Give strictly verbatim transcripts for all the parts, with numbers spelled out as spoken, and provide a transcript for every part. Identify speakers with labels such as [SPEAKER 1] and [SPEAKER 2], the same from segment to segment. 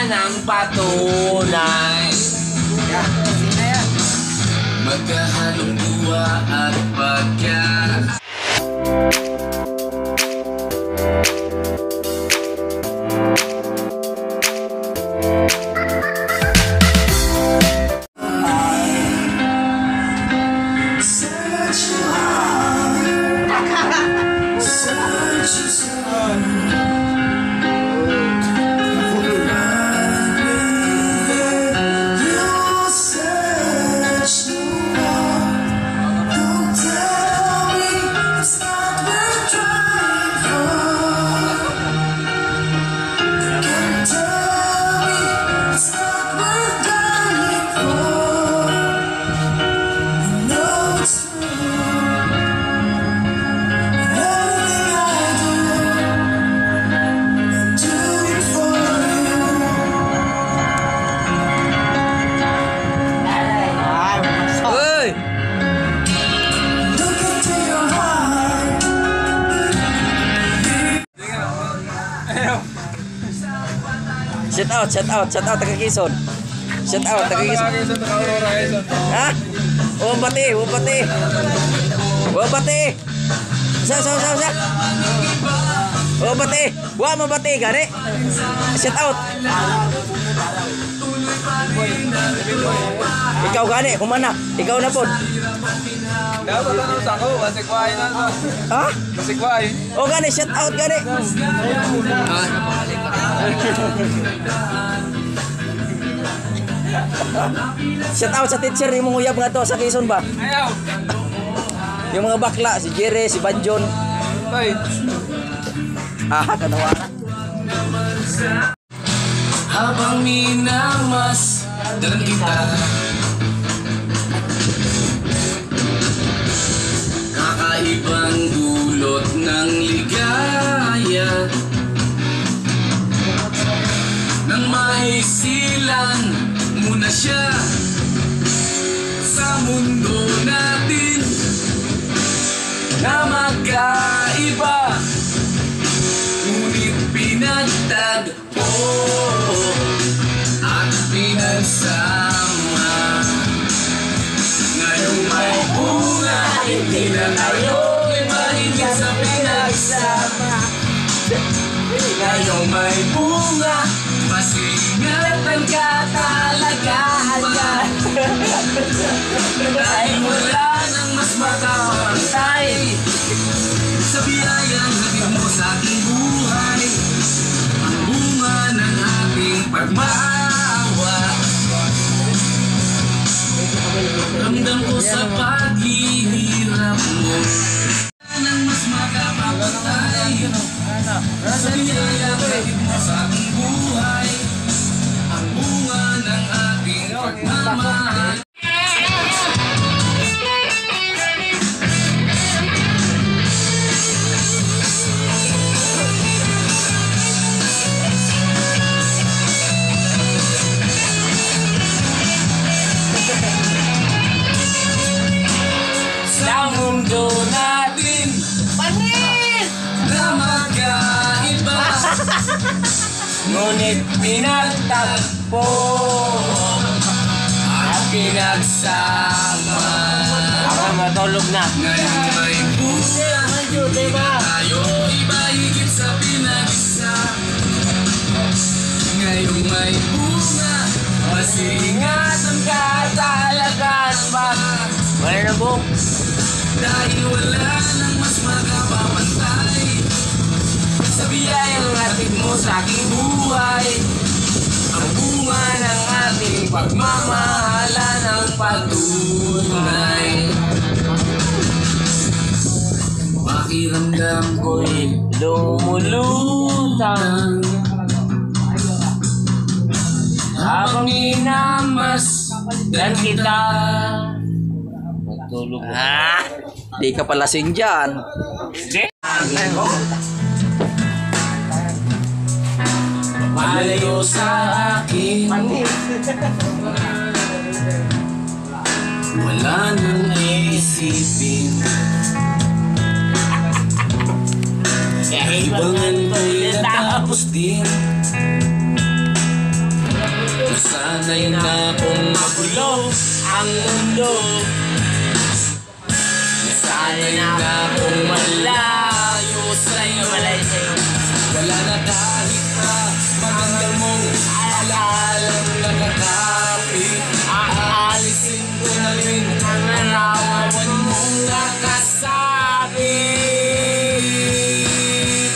[SPEAKER 1] ng patunay. Magkahalong buwa at pagka
[SPEAKER 2] shout out, shout out, shout out taga Quezon. Shout out taga Quezon. Ha? Oh, bati, oh, bati. Oh, bati. Sa sa sa sa. Oh, bati. Wa mo bati gani. Shout out. Ikaw gani, humana. Ikaw na pod.
[SPEAKER 3] Dapat ano sa ako, basikway na to.
[SPEAKER 2] Ha?
[SPEAKER 3] Basikway.
[SPEAKER 2] Oh, gani, shout out gani. Shout out sa teacher yung mga uyab nga to sa Quezon ba?
[SPEAKER 3] Ayaw.
[SPEAKER 2] Yung mga bakla, si Jerry, si Banjon.
[SPEAKER 3] Tay.
[SPEAKER 2] Ah, kanawa na.
[SPEAKER 1] habang minamas dalang kita, kakaibang dulot ng ligaya, nang maisilan muna siya sa mundo natin na magkaiba, ngunit pinagtagpo at pinagsama. Ngayong may bunga, hindi na tayo mahigit sa pinagsama. Ngayong may bunga, masingatan ka talaga. Dahil wala nang mas makapantay sa biyayang hatid mo sa aking buhay, ang bunga ng ating pagmaawa. Ramdam ko sa paghihirap mo nang mas makapapantay sa biyayang hatid mo sa aking buhay, ang bunga ng ating pagmamahal. Sa mundo natin, panis na magkaiba, ngunit pinagtagpo at pinagsama.
[SPEAKER 2] Ako matulog na.
[SPEAKER 1] Ngayon may bunga, hindi na tayo iba higit sa pinag-isa. Ngayon may bunga, masingatan ka talaga naman.
[SPEAKER 2] Wala na buk.
[SPEAKER 1] Dahil wala nang mas makapapantay sa biyayang hatid mo sa aking buhay, ang bunga ng ating pagmamahalan ng patunay. Pakiramdam ko'y lumulutang habang minamasdan kita.
[SPEAKER 2] Matulog. Ah, di ka pala sindyan.
[SPEAKER 1] Malayo sa akin, wala nang isipin. Ibangan ko'y natapos din. Nasanay na kung magulo ang mundo. Nasanay na kung malayo sa'yo. Wala na kahit na magandang mong alaalang nakakapit. Aalisin ko na rin ang narawan mong nakasabit.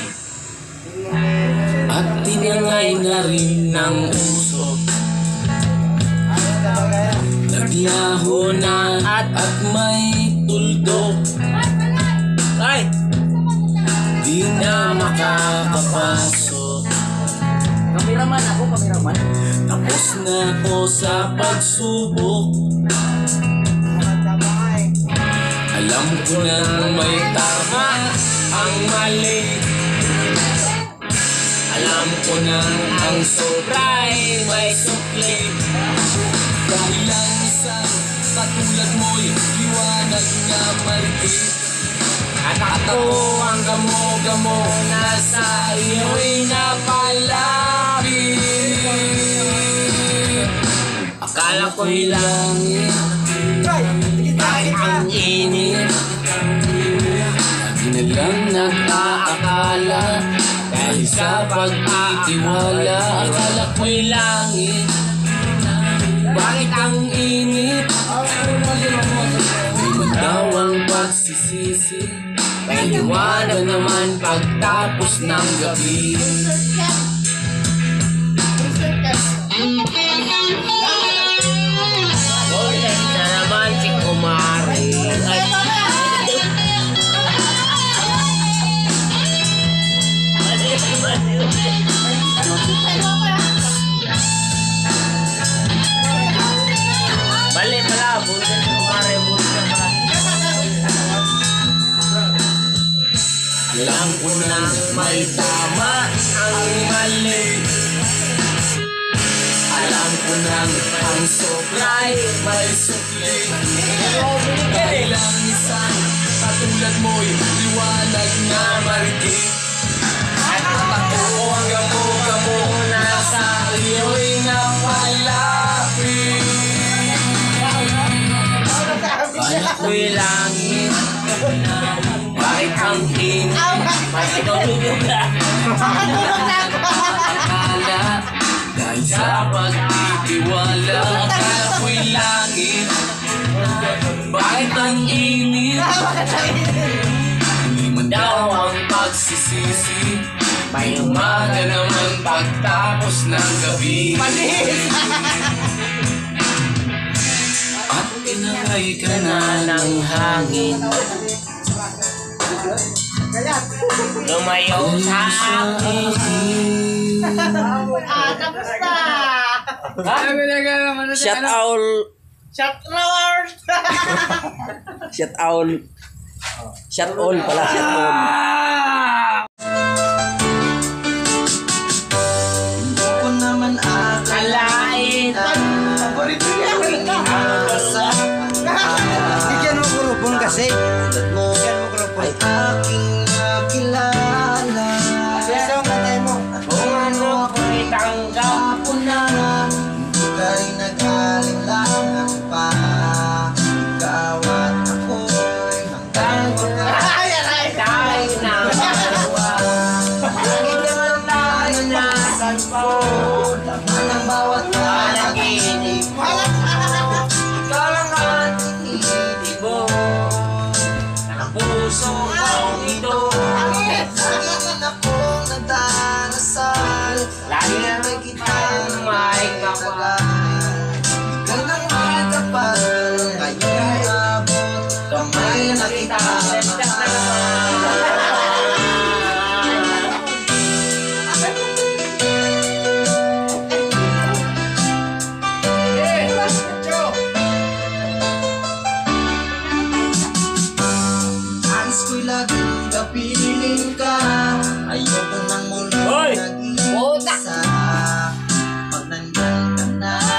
[SPEAKER 1] At tinangay na rin ng uso. Naglaho na at, at may tuldok. Ay! Di na makakapasok.
[SPEAKER 2] Kameraman ako, kameraman.
[SPEAKER 1] Tapos na ako sa pagsubok. Alam ko na may tama ang mali. Alam ko na ang sobra'y may sukli. Dahil lang isang katulad mo'y liwanag na marikit. At ako ang gamo-gamo na sa iyo'y napalapit. Akala ko'y langit, kahit ang init. Lagi na lang nag-aakala, dahil sa pag-itiwala. Akala ko'y langit, bakit ang init? May mandawang pagsisisi. May liwanag naman pagtapos ng gabi. Ulit na naman si Kumari. Balik pala, bulit si Kumari, bulit ka pala. Alam ko na may tama ang mali. Alam ko na ang sobra'y may sukli. Dahil ang isang katulad mo'y liwanag na marikit. At ako ang gamo-gamo na sa iyo'y napalapit. Kaya ko'y langit, bakit ang init? Bakit tulog na? Akala, dahil sa pagtitiwala. Akala ko'y langit, bakit ang init? Hindi man daw ang pagsisisi. May umaga naman pagtapos ng gabi. At tinangay ka na ng hangin. Lumayo sa akin.
[SPEAKER 4] Ah, tapos na!
[SPEAKER 2] Shout out.
[SPEAKER 4] Shot flowers!
[SPEAKER 2] Shout out. Shout all pala, shout all.
[SPEAKER 1] Hindi ko naman akalain.
[SPEAKER 4] Paborito niya!
[SPEAKER 5] Bigyan mo kurupon kasi.
[SPEAKER 1] Tulad mo
[SPEAKER 5] Bigyan mo kurupon.
[SPEAKER 1] ay aking nakilala.
[SPEAKER 5] Gusto ang katay mo.
[SPEAKER 1] Kung ano ako'y tanggap ko na. Hindi ka rin nag-alinlangan pa. Ikaw at ako'y hanggang wakas. Kahit na malawa. Lagi naman tayo nasa phone. Laman ang bawat panaginip mo. Ikaw lang ang iniibig ng puso kong ito. Lagi din akong nagdarasal. Lagi na may kita ng may kapal. Ikaw nang magkapal. Ngayon ay abot kamay na kita. Nais ko'y laging kapiling ka. Ayoko nang muli
[SPEAKER 2] Hoy!
[SPEAKER 1] nag-iisa. Pag nandyan ka na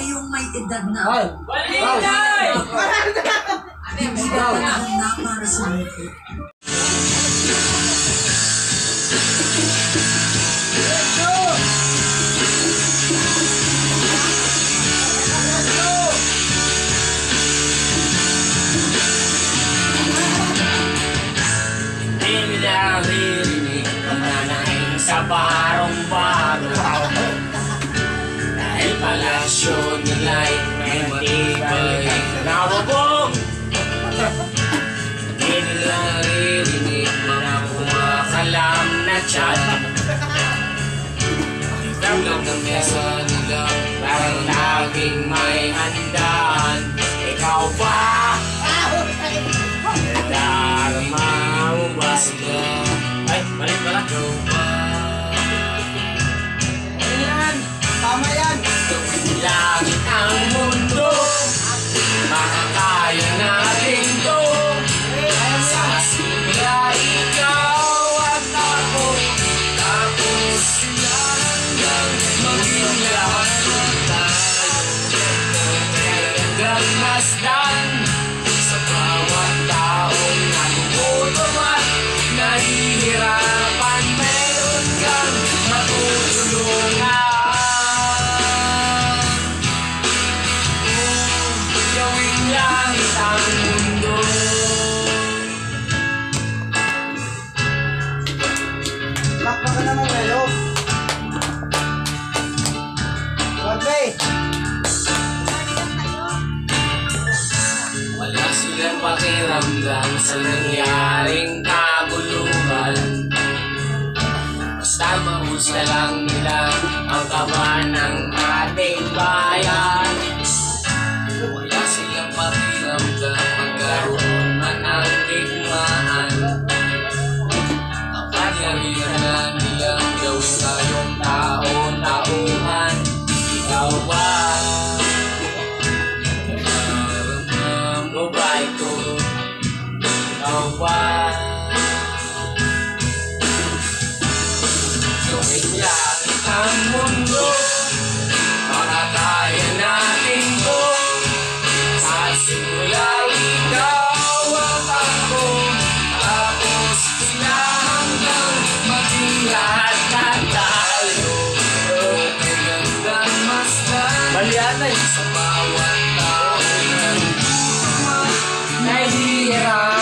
[SPEAKER 1] Ngayong may edad na.
[SPEAKER 5] Ay!
[SPEAKER 3] Balitay!
[SPEAKER 1] Panahon na para sumipot.
[SPEAKER 6] Hindi nila naririnig ang nanaing sa barong-baro. Dahil palasyo nila'y may matibay na bubong. Hindi nila naririnig mga kumakalam na tiyan. Kulang ng mesa nila parang laging may handaan. Ikaw ba? Darama mo ba sila? Ay, balik pala. Ikaw ba?
[SPEAKER 5] Ayan! Tama yan!
[SPEAKER 6] Langit ang mundo, makakaya natin to. Sa simula ikaw at ako, tapos sila hanggang maging lahat ng tayo. Hanggang masdan sa bawat taong nagugutom at nahihirapan, meron kang matutulungan. Gawing langit ang mundo.
[SPEAKER 5] Lakpa ka naman kayo! Rodney!
[SPEAKER 6] Wala silang pakiramdam sa nangyaring kaguluhan. Basta mahusga lang nila ang kaba ng ating bayan. Wala silang pakiramdam magkaroon man ng digmaan. Ang kagyarihan nilang gawin tayong tao-tauhan. Ikaw ba? Nararamdaman mo ba ito? Ikaw ba? Gawing langit ang mundo, makakaya natin to. Sa simula ikaw at ako, tapos sila hanggang maging lahat na tayo. Hanggang masdan sa bawat taong nahihirap.